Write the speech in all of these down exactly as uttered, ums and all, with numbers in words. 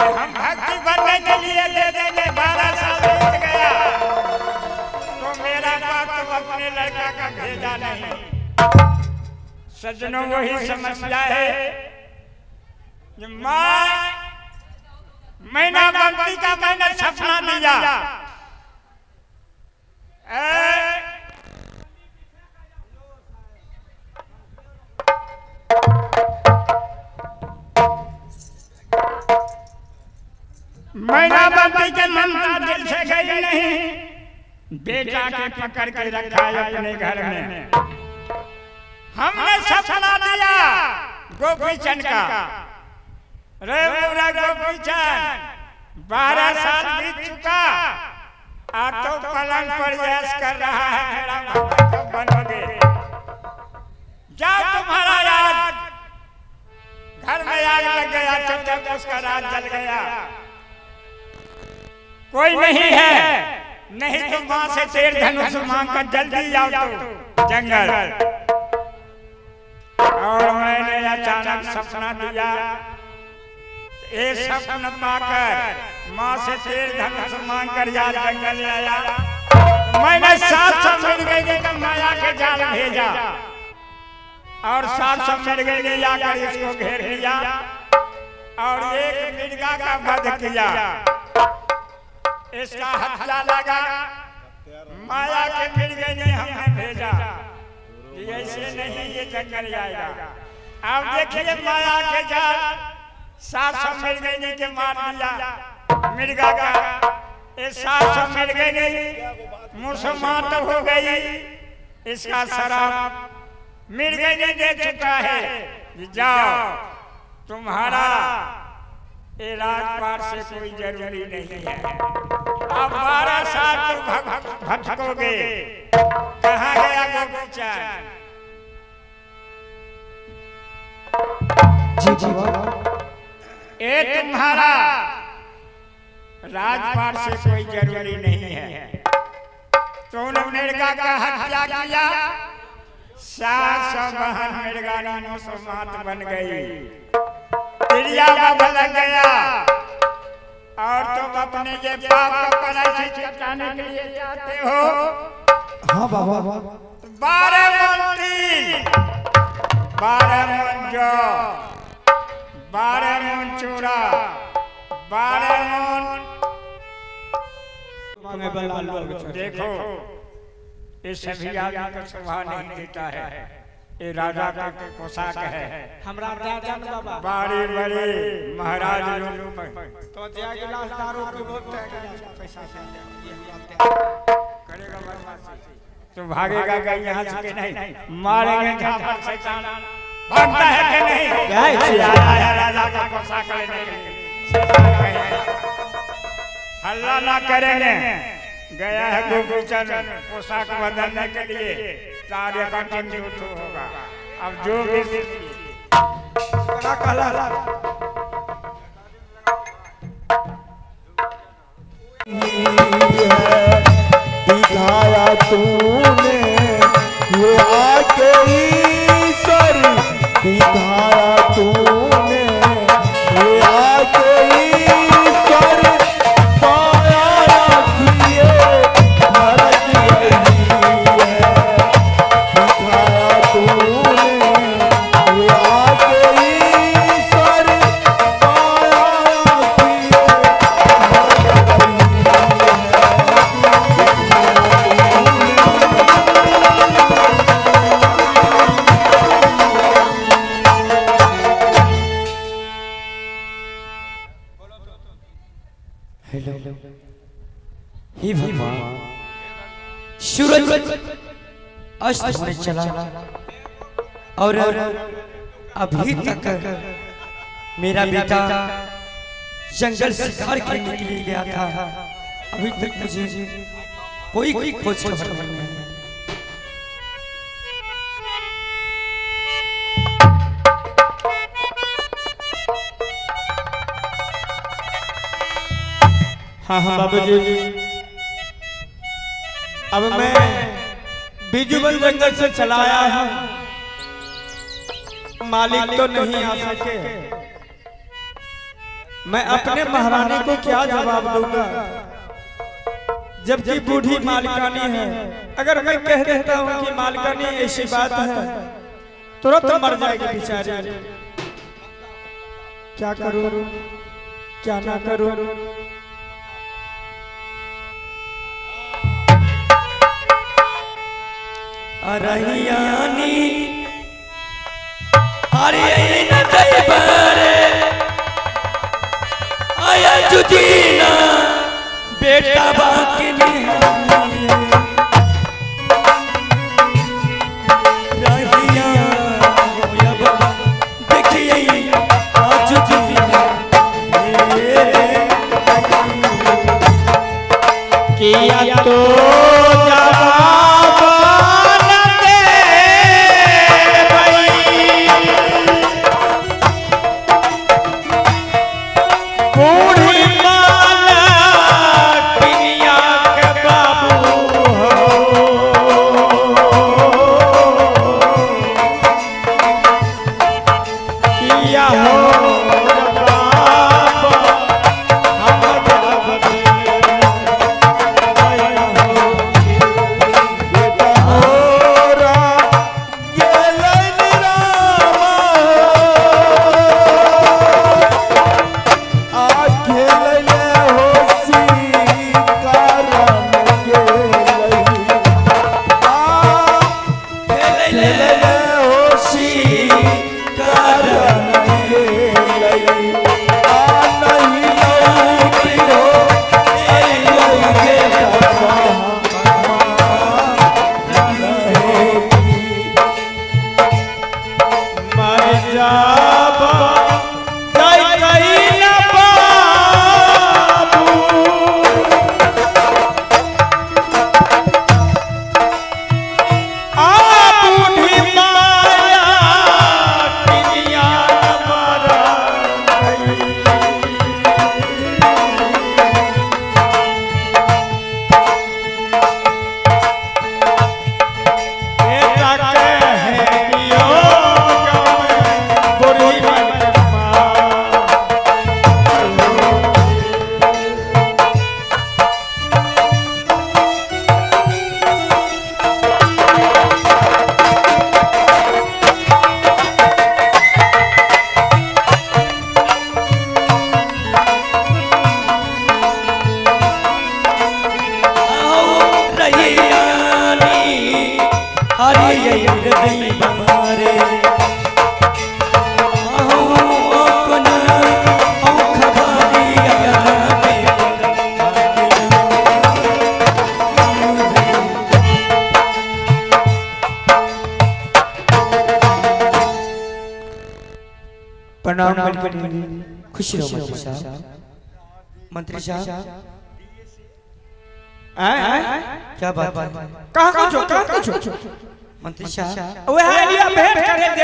हम भक्ति बनने के लिए दे देंगे, बारह साल बीत गया तो मेरा बाप तो अपने लड़का का भेजा नहीं। सज्जनों वही समस्या है कि माँ मैना बंती का मैंने सपना दिया, मैना बंती के ममता दिल से गई नहीं, बेटा के पकड़ के रखा है अपने घर में। हमने सपना दिया गोपीचंद का, रे मोरा गोपीचंद बारह साल बीत चुका, आज तो पलंग पर यश कर रहा है, मेरा भक्त कब बनोगे? जाओ तुम्हारा याद, घर में आग लग गया, जब जब उसका राज जल गया। कोई नहीं है, नहीं तो मां से तीर धनुष मांग कर जल्दी आओ तो जंगल। और मैंने अचानक सपना दिया, ये सपना पाकर मां से तीर धनुष मांग कर याद जंगल आया। मैंने सात सौ मिल गई तो माया के जाल भेजा, और सात सौ मिल गई आकर इसको घेर लिया, और एक मिर्गा का वध किया। इसका हत्या लगा, माया के मिर्गे ने हमें भेजा, ऐसे नहीं ये जंगल आएगा। अब देखिए माया के जाल, सात सौ मिर्गे ने के मार दिया मिर्गा का, ये सात सौ मिर्गे ने मुसलमान तो हो गई, इसका शराब मिर्गे ने दे चुका है। जाओ तुम्हारा ये राजपाट से कोई जरूरी नहीं है, अब बारह साल तो भटकोगे। कहाँ गया गोपीचंद? जी जी बाबा। ये तुम्हारा राजपाट से कोई जरूरी नहीं है, तुमने मिर्गा का हत्या किया, सात सौ बहन मिर्गा ने मुसलमान बन गई, चिड़िया बदल गया, और तुम अपने ये पाप का प्रायश्चित चटाने के लिए जाते हो। हाँ बाबा। बारह मन तीन, बारह मन जौ, बारह मन चूड़ा, बारह मन देखो, ये सभी आदमी का स्वभाव नहीं देता है, ये राजा का पोशाक है। हमरा राजा न बाबा बड़े बड़े महाराज लोग तो जय गिलास दारू की बोलते हैं, पैसा करेगा बदमाशी तो भागेगा कहीं यहाँ से कि नहीं, मारेंगे जहाँ पर शैतान भागता है कि नहीं? क्या है राजा का पोशाक लेने के लिए, शैतान कहेगा हल्ला ना करेंगे। गया है गोपीचंद पोशाक बदलने के लिए, कार्य का कंजूस होगा। अब जो भी दिखाया तूने ये आके ईश्वर, दिखाया तूने ये आके ईश्वर, पाया रखिए भरत यही है। दिखाया तूने ये आके ईश्वर, पाया रखिए हे भगवान, सूरज अस्त होने चला और अभी तक मेरा बेटा जंगल शिकार करने के लिए गया था, अभी तक मुझे कोई कोई खोज खबर नहीं है। हाँ हाँ बाबू जी, अब मैं बिजुबन जंगल से चला आया हूँ, मालिक तो नहीं आ सके, मैं अपने महारानी को क्या जवाब दूंगा, जबकि बूढ़ी मालिकानी है। अगर मैं कह देता हूँ कि मालिकानी ऐसी बात है, तुरंत मर जाएगी बेचारी। क्या करूँ क्या ना करूँ? अरहियानी अरे न दैबरे आया जुदीना बेटा बाकी नहीं रहिया होया बाबा देखिए आज जुदीना किया तो खुशी रहो मंत्री साहब। मंत्री साहब क्या बात है? कहाँ कुछ हो कहाँ कुछ हो? मंत्री साहब वो है लिया भेंट करे दे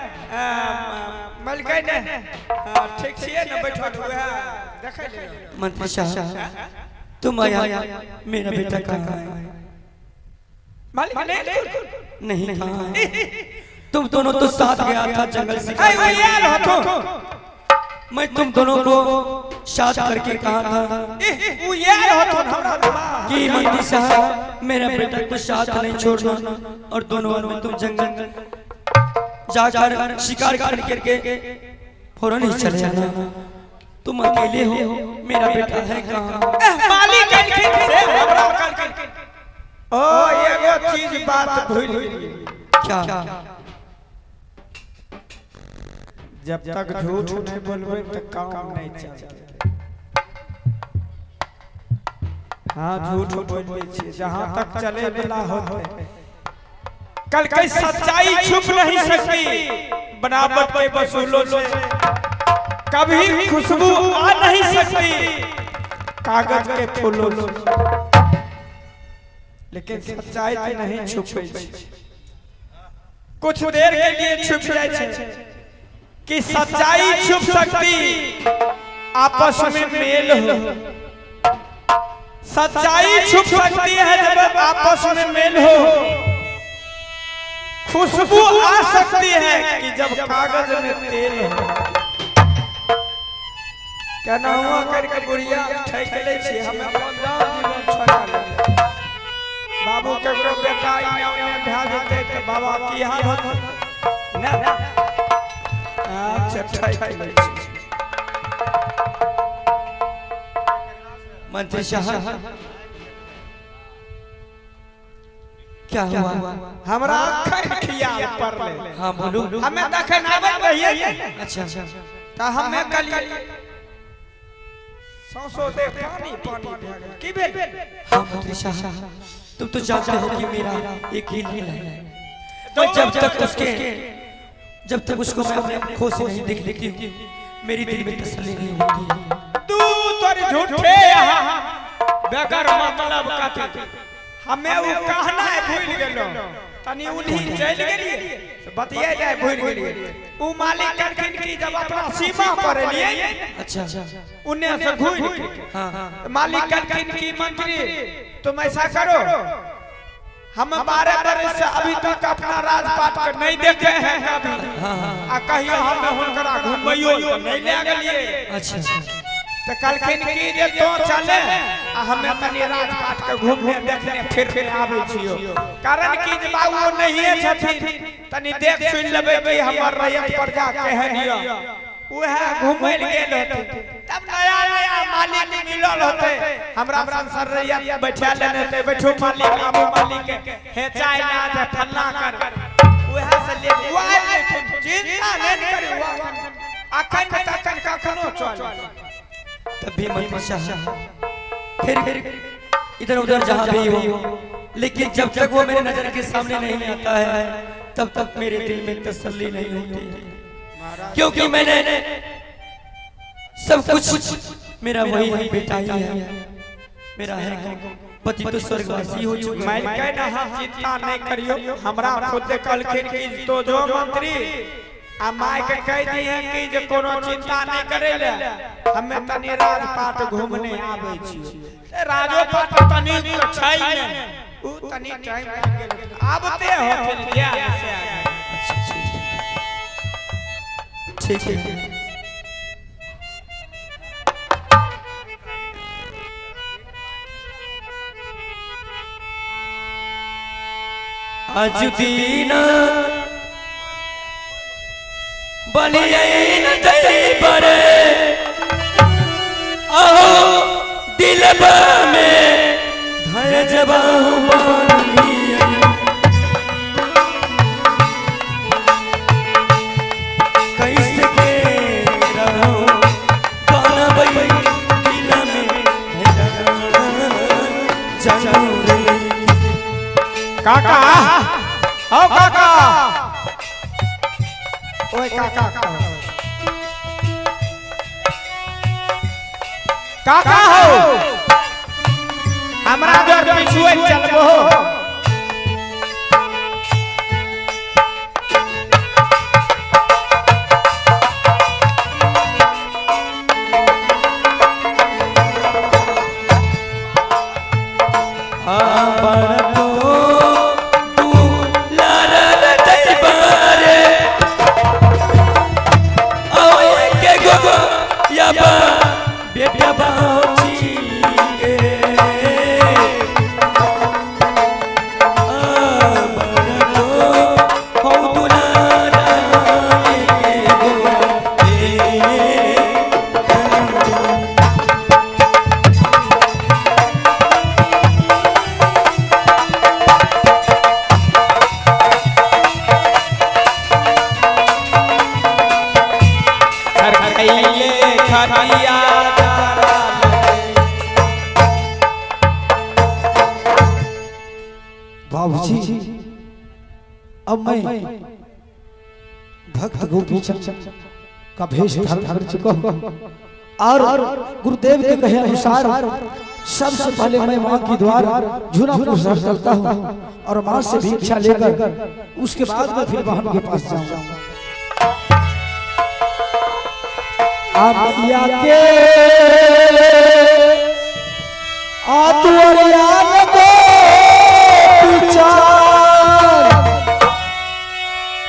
मलकाई ने ठीक से न बैठा हुआ है देखा ले। मंत्री साहब तुम आया मेरा बेटा कहाँ है? मालिक नहीं नहीं कहाँ है? तुम दोनों तो साथ गया था जंगल से। मैं तुम दोनों को साथ करके कहा था कि मंत्री साहब मेरा बेटा को साथ नहीं छोड़ना और दोनों में तुम जंगल जाकर शिकार करके फौरन ही चले जाना। तुम अकेले हो, मेरा बेटा है कहाँ? ओ ये चीज बात भूल क्या? जब तक झूठ नहीं बोलबे तक काम नहीं चलता। हाँ झूठ बोलबे छी जहाँ तक चले वाला होते। कल की सच्चाई छुप नहीं सकती बनावट के वसूलों से, कभी खुशबू आ नहीं सकती कागज के फूलों से, लेकिन सच्चाई तो नहीं छुपे। कुछ देर के लिए छुप जाए कि सच्चाई छुप सकती आपस में मेल हो। सच्चाई छुप सकती है जब आपस में मेल हो। खुशबू आ सकती है कि जब कागज में तेल हो। केना हुआ करके बुढ़िया ठेक ले छी हमें अपन जान जीवन छोड़ा ले बाबू केकरो बेटा इने ओने भा जेते त बाबा की हाल होत ना अच्छा ठेक ले छी मंत्री साहब क्या हुआ? हमरा अखन खियाल पड़ले। हाँ बोलू। हमें तखन आबे रहिए। अच्छा त हमें कलिए सौसो दे पानी पानी भे गेल की भेल? हाँ मंत्री साहब तुम तो जानते हो कि मेरा एक ही दिल है तो जब तक उसके जब तक उसको मैं अपने आंखों से नहीं देख लेती हूँ मेरी दिल में तसल्ली नहीं होती। तू तोरी झूठे यहाँ बेगर मतलब का हमें वो कहना है भूल गेलो तनी उन्हीं चल गेलिए बतिया जाए भूल गेलिए उ मालिक करखिन की जब अपना सीमा पर लिए अच्छा उन्ने से घूर हाँ मालिक करखिन की मंत्री तुम ऐसा करो हम बारह बरस से अभी तक अपना राजपाट कर नहीं देखे हैं कभी आ कहियो हम हुनकरा घुमइयो नहीं ले गेलिए। अच्छा तो कलखिन की जे तो चले आ हमें तनी राजपाट के घूमने देखने फिर के आबै छियो कारण की जे बाबू नहीं छथिन तनी देख सुन लेबे कि हमर रैयत प्रजा केहन हियो उहे घुमै गेल होते तब नया नया मालिक मिलल होते हमरा संसर रैयत बैठा लेने ते बैठो मालिक आबू मालिक हे चाय ला दे फल्ला कर उहे से ले उहे चिंता नहीं करू अखन तखन कखनो चल तभी मंत्री साहब फिर इधर उधर जहाँ भी हो लेकिन जब तक वो मेरे नजर के सामने नहीं आता है तब तक मेरे दिल में तसल्ली नहीं होती है क्योंकि मैंने सब कुछ मेरा वही है बेटा ही है मेरा है पति तो स्वर्गवासी हो चुका मैं कहना हम चिंता नहीं करियो हमरा खुद कलखिन की तो जो मंत्री आ माय के कह दी है कि जे कोनो चिंता नहीं करे ले हमें तनी राजपाट घूमने आबै छी राजपाट तनी तो छै ने उ तनी टाइम लग गेल आबते होथिन जे से ठीक है आज दीना बलियन दई परे आओ दिलबा में धर जबाहु बानिया कैसे के रहो गाना बई दिल में जानू काका आओ काका ओए काका काका हो हमरा जोर पिछुए चलबो बेटा बाची बाबूजी अब मैं भक्त गोपी चंद का भेष धारण कर चुका हूँ और गुरुदेव के कहे अनुसार सबसे पहले मैं माँ की द्वार झूना प्रसाद करता हूँ और माँ से भिक्षा लेकर उसके बाद मैं फिर बहन के पास जाऊंगा। आमिया के आतुरियान को विचार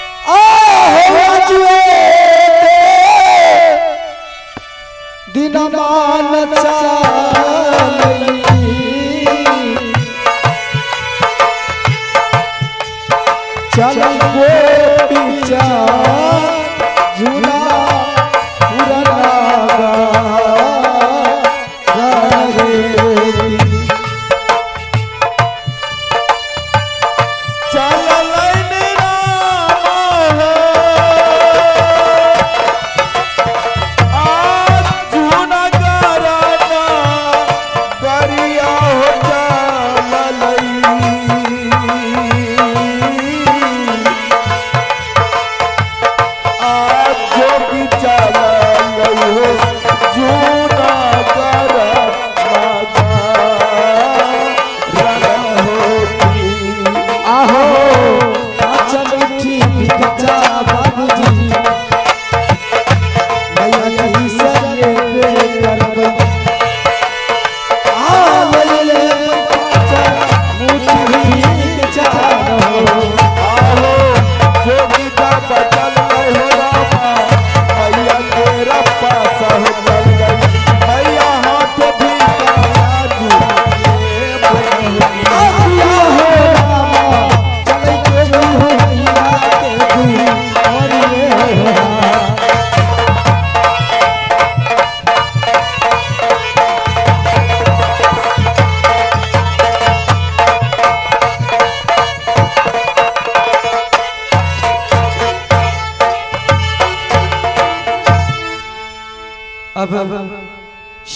आहो जुए दिन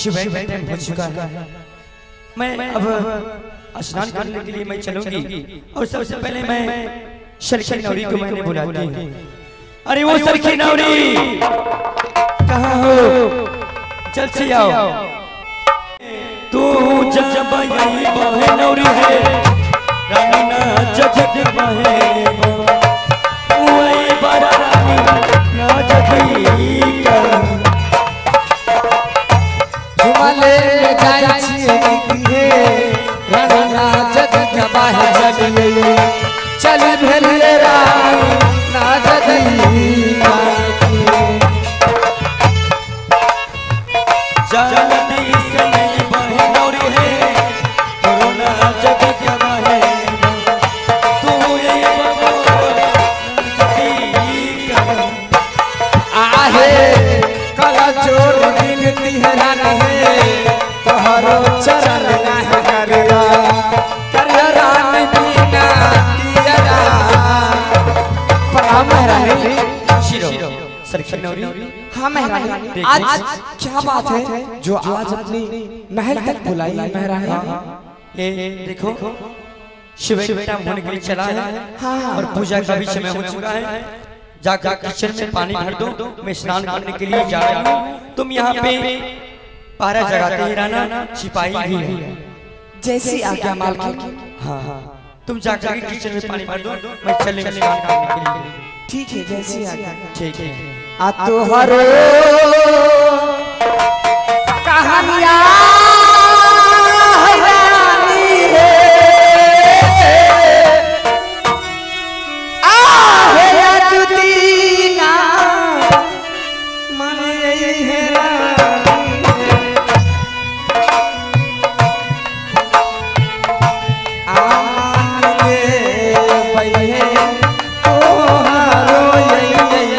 सुबह का टाइम हो चुका है। मैं अब स्नान करने के लिए मैं चलूंगी और सबसे पहले मैं सरखी नौरी को मैंने बुलाती हूँ। अरे वो सरखी नौरी कहाँ हो, जल्द से आओ। तू जब यही बहे नौरी है रानी ना जग बहे वही बड़ा रानी ना जगी कर झुमले जाई छिए रानी ना जग बहे जगी चल भेले रानी ना जगी जल्दी से नहीं बहे नौरी है कोरोना जग क्या बहे तू ये आहे कला चोर बिनती है रानी तोहरो चरण नाही करिया करिया रानी बिना तिया प्रणाम रानी शिरो सरखी नौरी। हाँ महारानी, आज क्या बात है जो आज अपनी महल तक बुलाई है महारानी? ये देखो सुबह का टाइम होने के लिए चला है हाँ और पूजा का भी समय हो चुका है। जाकर किचन में पानी भर दो, मैं स्नान करने के लिए जा रहा हूँ। तुम यहाँ पे पहरा जगाते ही रहना, सिपाही भी है। जैसी आज्ञा मालकिन। हाँ हाँ तुम जाकर किचन में पानी भर दो, मैं चलेंगे स्नान करने के लिए। ठीक है जैसी आज्ञा। ठीक है। आ तोहरो कहानियां हैरानी है आहे अजुदीना मन यही हैरानी आमान ले भैया तोहारो यही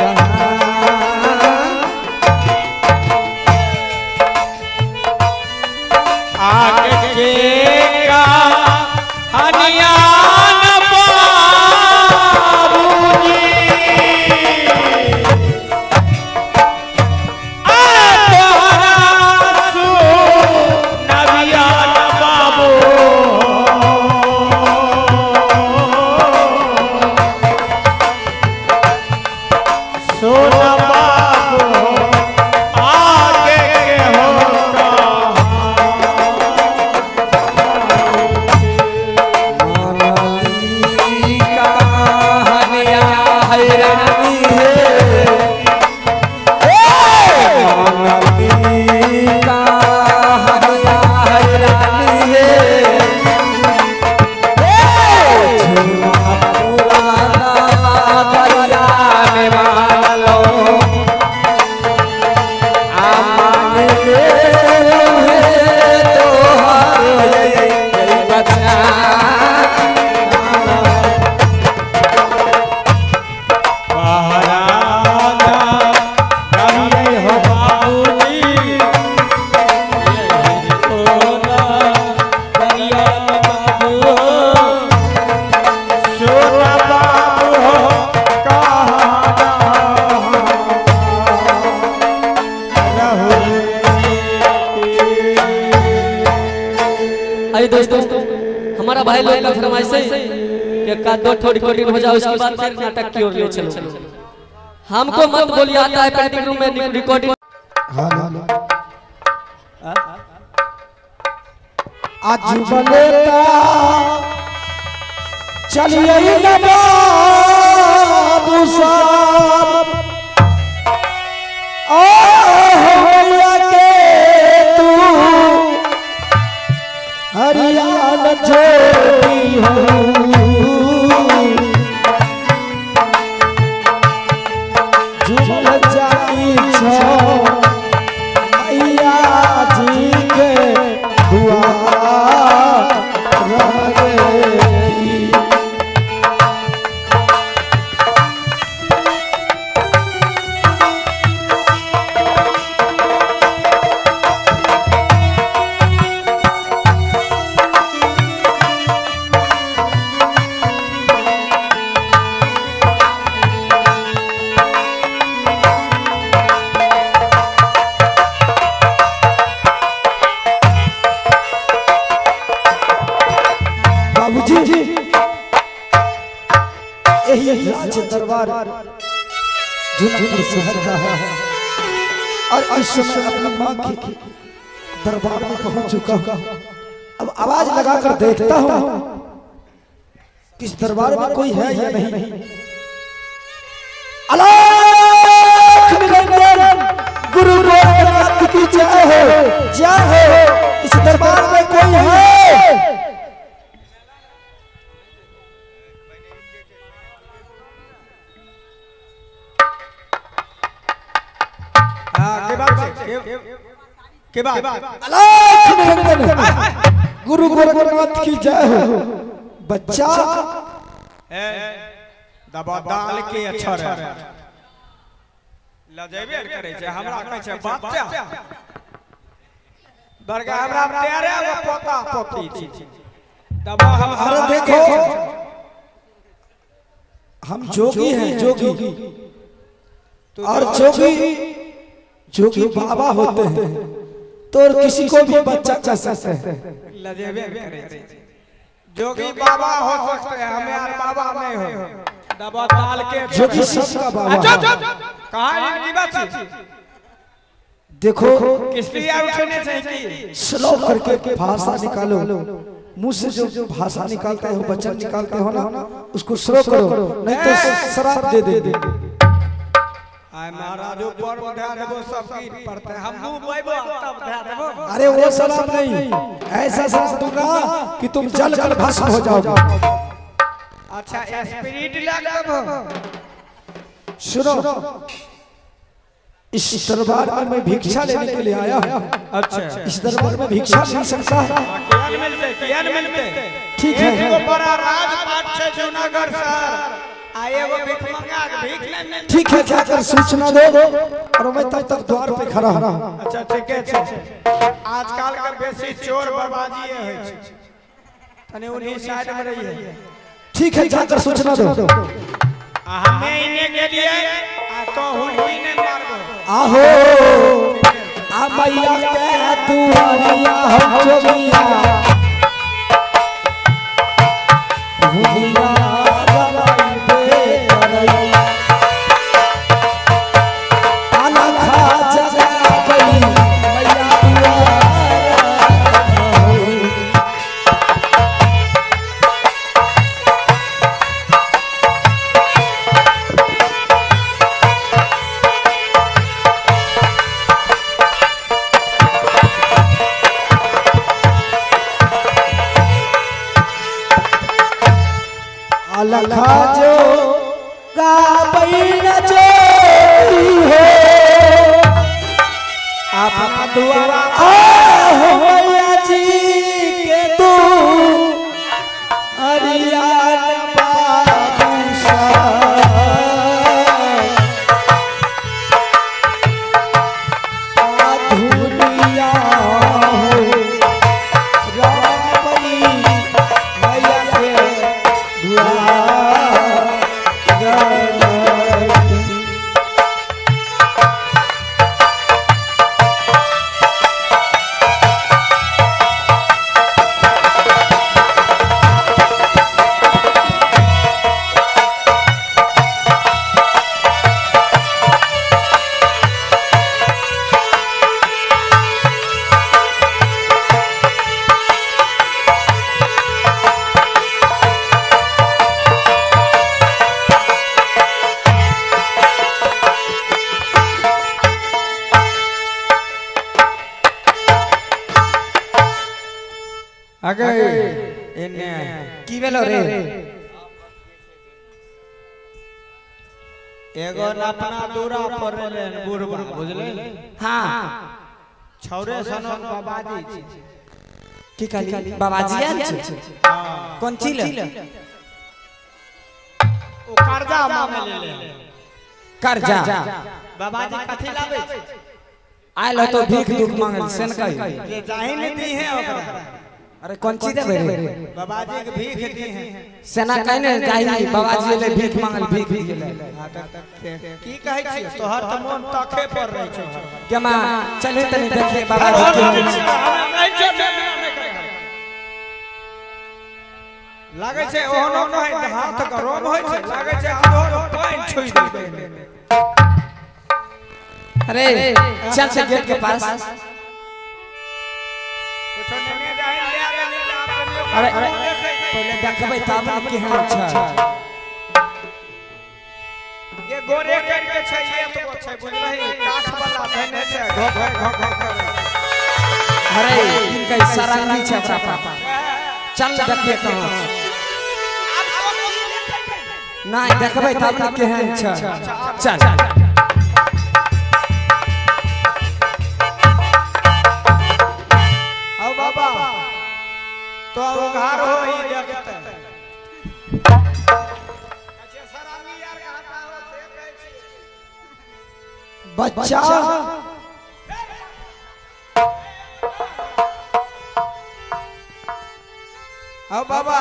आइए दोस्तों, हमारा भाई लोग का फरमाइश है कि का दो ठो रिकॉर्डिंग हो जाए, उसके बाद फिर नाटक की ओर ले चलो। हमको मत बोलिए, आता है पेंटिंग रूम में रिकॉर्डिंग। आज बलेता चलिए न बाबू साहब ओ होया के तू हरियाणा छोड़ी हो झूल जाई छो मैया जी के दुआ यही राज दरबार जूनागढ़ शहर का है और इस समय अपनी माँ की दरबार में पहुंच चुका हूँ। अब आवाज लगाकर देखता हूँ कि इस दरबार में कोई है या नहीं। अलख निरंजन गुरु गोरखनाथ की जय हो, जय हो। इस दरबार में कोई है? के बाद के, के बाद अलख निरंजन गुरु गोरखनाथ की जय हो। बच्चा दबा दाल के अच्छा रहे लजेबे करे छे हमरा कहै छै बच्चा बरगा हमरा तैयार है पोता पोती छी दबा हम अरे देखो हम जोगी हैं, जोगी और जोगी जोगी बाबा होते हैं तो और किसी को भी बच्चा कह सकते हैं। लजेबे करे छे जोगी बाबा हो सकते हैं, हमें यार बाबा नहीं हो। दबा दाल के जोगी सबका बाबा। कहां इनकी बात है? देखो किस लिए उठने चाहिए? स्लो करके भाषा निकालो, मुंह से जो भाषा निकालते हो, वचन निकालते हो ना, उसको स्लो करो, नहीं तो शराब दे दे दे। आय महाराज ऊपर उठा देबो सब की पड़ते हम मुंह बैबो तब उठा देबो। अरे वो शराब नहीं, ऐसा शराब दूंगा कि तुम जल कर भस्म हो जाओगे। अच्छा स्पिरिट लग देबो। सुनो, इस दरबार में मैं भिक्षा लेने के लिए आया हूँ। अच्छा इस दरबार में भिक्षा मिल सकता है? ज्ञान मिलते ज्ञान मिलते ठीक है। एगो बड़ा राजपाट छै जूनागढ़ शहर, आए वो भीख मंगा के भीख नहीं मिलते। ठीक है, जाकर सूचना दो और मैं तब तक द्वार पे खड़ा हूँ। अच्छा ठीक है। आजकल का बेसी चोर बर्बादी है तने उन्हीं साइड में रही है। ठीक है, जाकर सूचना दो। हमें इन्हें के लिए आ तो हुई ने मार दो। आहो आ मैया के दुआरिया हम जोगिया हुआ रवाई पे करई आला खा जगा गई मैया दुआरा। लखा जो गाबैन जोई हो अपना दुआरा आहो मैया जी के तू अरियान बादशाह दुनिया हो रामई मैया के दुआ। आगे इन्ने की भेलो रे? एगो न अपना दूरा पर ले बुढ़बा बुझले। हाँ छौरे सनक बाबाजी छी। की कहली? बाबाजी आयल छै? हां कौन चीज ले? ओ कर्जा मांगे ले ले कर्जा। बाबाजी कथि लाबै छै? आयल हो तो भीख दुख मांगल से न कही। ये जाहि नहीं दी है ओकरा। अरे कौन चीज देबे रे? बाबाजी के भीख दी है। सेना कहने जाई बाबाजी ले भीख मांगल भीख दिले। की कहै छी? तोहर त मन तखे पर रहै छै। केमा चले तनी देखे बाबाजी के। लागे छे ओहनो नहीं हाथ गरम होय छे लागे छे आधो पानी छुई दे। अरे चल से गेट के पास। कुछ नहीं जाए ले आगे ले जा। अरे पहले देखबै तब न के हाल छ। ये गोरे करके छै ये तो छै बुझलही काठ वाला धने छै घो घो घो घो। अरे इनका इशारा नहीं छै अपना पापा। चल देखिए कहां नहीं देखबै तब न के हाल छ। चल आओ बाबा तो उघार हो ही देखते। बच्चा आओ बाबा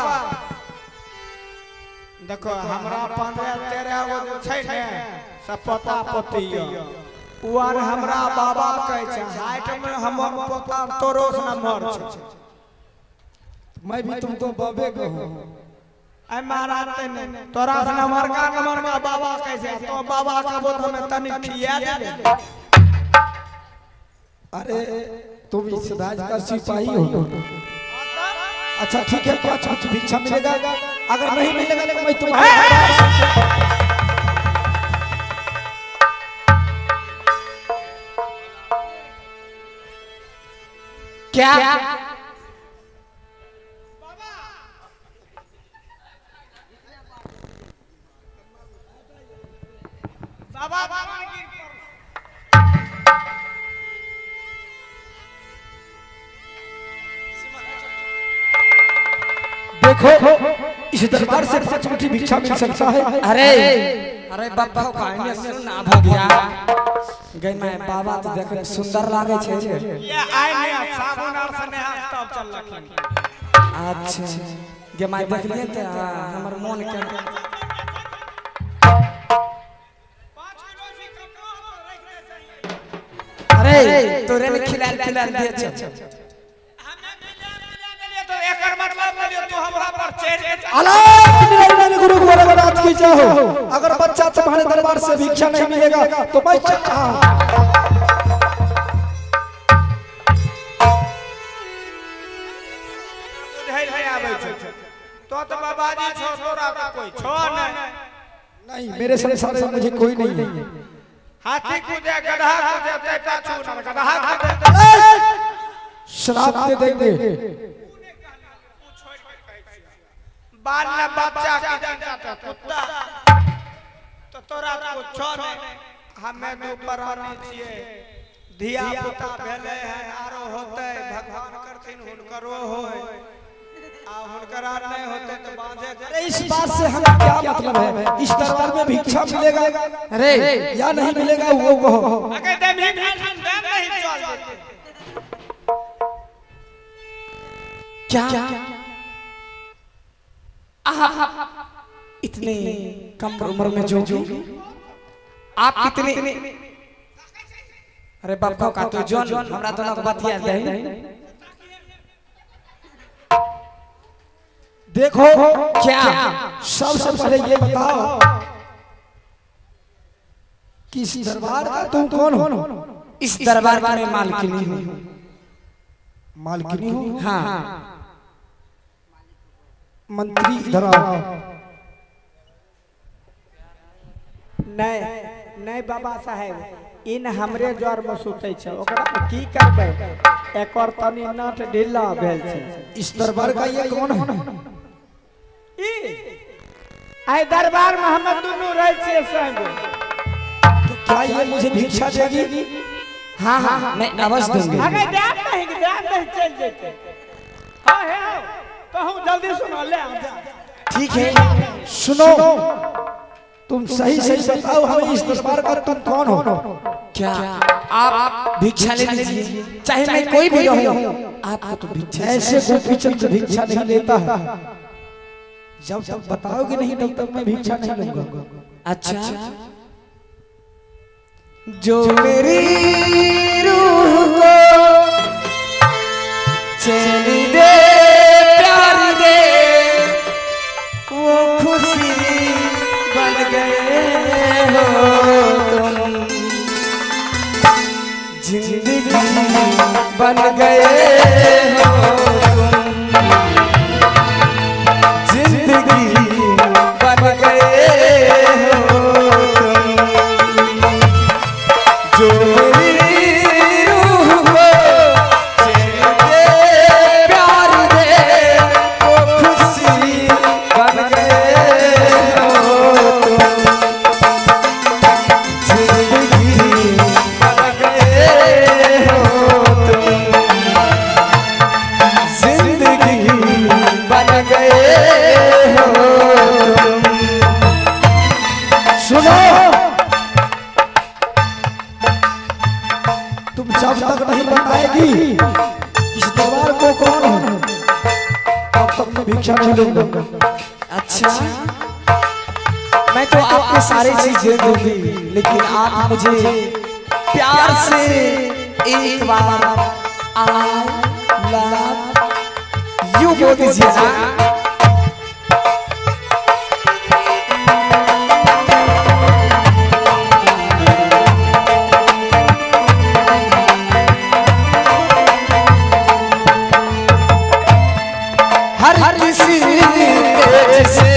देखो हमरा पंद्रह तेरह गो जो छै ने सब पोता पोती उआर हमरा बाबा कहै छै हाइट में हमर पोता तोरो से नम्हर छै। मैं भी तुमको बाबे कहूं। आई महाराज ने तोरा से नम्हर का नम्हर का बाबा कैसे तो बाबा का बोल हमें तनी खिया दे। अरे तुम इस राज का सिपाही हो। अच्छा ठीक है पाँच कुछ भिक्षा मिलेगा अगर नहीं मिलेगा तो मैं तुम्हारे क्या बाबा बाबा देखो इस दरबार से पाँच मुट्ठी भिक्षा मिल सकता है। अरे अरे बाबा कहने सुन ना भगिया गई मैं बाबा तो देखे में सुंदर लागे छे। ये आइ ने साबुन और से ने तब चल लखिन। अच्छा गे मैं देख लिए त हमर मन के पाँच किलो से कम तो रख दे चाहिए। अरे तोरे में खिलाल खिलाल दे छ। हमें मिला मिला मिलिए तो एकर मतलब मिलिए तू हमरा पर चढ़ के अलाप निरंजन गुरु गोरखनाथ की जय हो। अगर बच्चा तुम्हारे दरबार से भिक्षा नहीं मिलेगा तो मैं चलता बुझाई है आबै छै तो तो बाबाजी छो तोरा का कोई छो नहीं। नहीं मेरे संसार में मुझे कोई नहीं है। हाथी कूदे गधा कूदे तेटा छू न गधा कूदे श्राप दे देंगे। बाल न बच्चा की जाता कुत्ता तो तोरा को छो नहीं। हमें दू प्राणी छिए धिया पुता भेले है आरो होते भगवान करथिन हुनकरो होय आ हुनकर आर नहीं होते तो बांधे। अरे इस बात से हमें क्या मतलब है। इस दरबार में भिक्षा मिलेगा अरे या नहीं मिलेगा वो कहो। अगे दे भी भाषण दे नहीं चल देते। क्या आप इतने कम उम्र में जो आप कितने अरे बाबा का तो जोन हमरा दोनों को बतिया दे। देखो क्या सबसे पहले ये बताओ कि इस दरबार का तुम कौन हो। इस दरबार का मैं मालकिनी हूँ। मालकिनी हो। हाँ मंत्री इधर आओ। नहीं नहीं बाबा साहेब इन हमरे ज्वर में सुते छ ओकरा की करबे एक और तनी नट ढीला भेल छै। इस दरबार का ये कौन है। ई आई दरबार में हम दोनों रह छिए संग। तो क्या ये मुझे भिक्षा देगी। हाँ हाँ मैं अवश्य दूंगी। अगर दे नहीं दे नहीं चल जेते। हां है तो हम जल्दी सुनो ले आ जा। ठीक है सुनो तुम सही सही बताओ हमें इस दरबार का तुम कौन हो। क्या आप भिक्षा ले लीजिए चाहे मैं कोई भी रहूं आपको तो भिक्षा ऐसे गोपी चंद भिक्षा नहीं लेता है। जब तक बताओगे नहीं तब तक मैं भिक्षा नहीं लूंगा। अच्छा जो मेरी रूह को चैन दे प्यार दे भिक्षा नहीं लूंगा। अच्छा, मैं तो आपको सारी चीजें दूंगी, लेकिन आप मुझे प्यार से एक बार आई लव यू बोल दीजिए ना। हर किसी के